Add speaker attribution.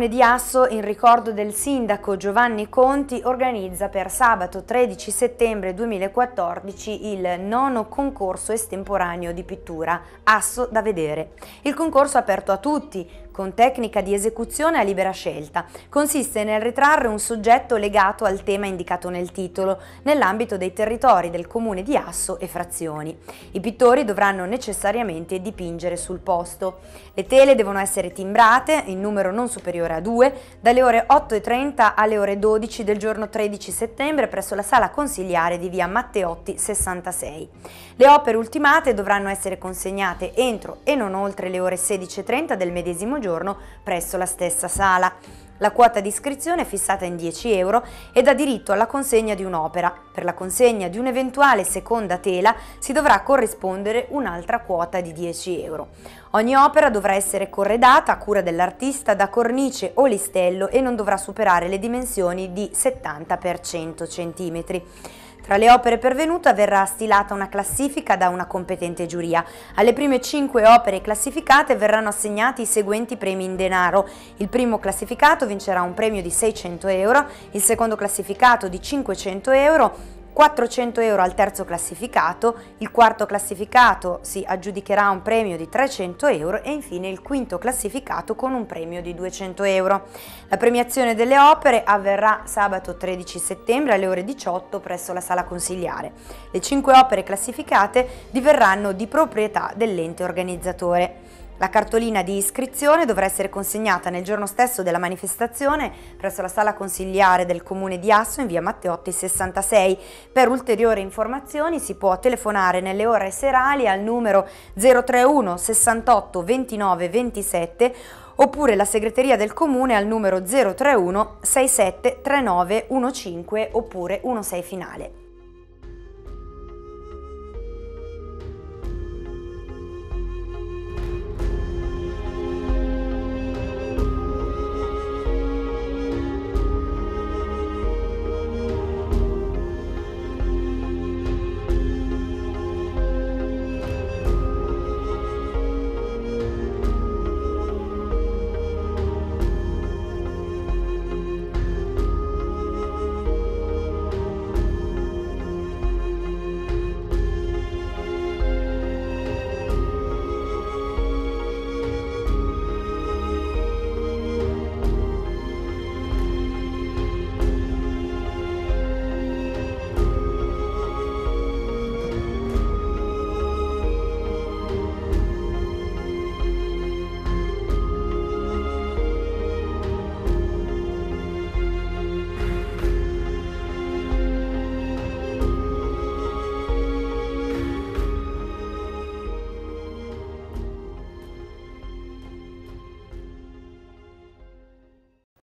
Speaker 1: Comune di Asso, in ricordo del sindaco Giovanni Conti, organizza per sabato 13 settembre 2014 il 9° concorso estemporaneo di pittura Asso da vedere. Il concorso è aperto a tutti, con tecnica di esecuzione a libera scelta. Consiste nel ritrarre un soggetto legato al tema indicato nel titolo, nell'ambito dei territori del Comune di Asso e frazioni. I pittori dovranno necessariamente dipingere sul posto. Le tele devono essere timbrate, in numero non superiore a 2, dalle ore 8:30 alle ore 12 del giorno 13 settembre presso la sala consiliare di via Matteotti 66. Le opere ultimate dovranno essere consegnate entro e non oltre le ore 16:30 del medesimo giorno presso la stessa sala. La quota di iscrizione è fissata in 10 euro e dà diritto alla consegna di un'opera. Per la consegna di un'eventuale seconda tela si dovrà corrispondere un'altra quota di 10 euro. Ogni opera dovrà essere corredata a cura dell'artista da cornice o listello e non dovrà superare le dimensioni di 70 x 100 cm. Tra le opere pervenute verrà stilata una classifica da una competente giuria. Alle prime 5 opere classificate verranno assegnati i seguenti premi in denaro. Il primo classificato vincerà un premio di 600 euro, il secondo classificato di 500 euro, 400 euro al terzo classificato, il quarto classificato si aggiudicherà un premio di 300 euro e infine il quinto classificato con un premio di 200 euro. La premiazione delle opere avverrà sabato 13 settembre alle ore 18 presso la sala consiliare. Le 5 opere classificate diverranno di proprietà dell'ente organizzatore. La cartolina di iscrizione dovrà essere consegnata nel giorno stesso della manifestazione presso la sala consiliare del Comune di Asso in via Matteotti 66. Per ulteriori informazioni si può telefonare nelle ore serali al numero 031 68 29 27 oppure la segreteria del Comune al numero 031 67 39 15 oppure 16 finale.